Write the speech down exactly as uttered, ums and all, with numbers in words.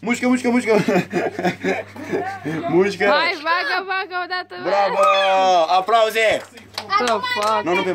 Mușcă, mușcă, mușcă. Mușcă. Hai, bagă, bagă odată. Bravo! Aplauze! The fuck? Nu, nu pe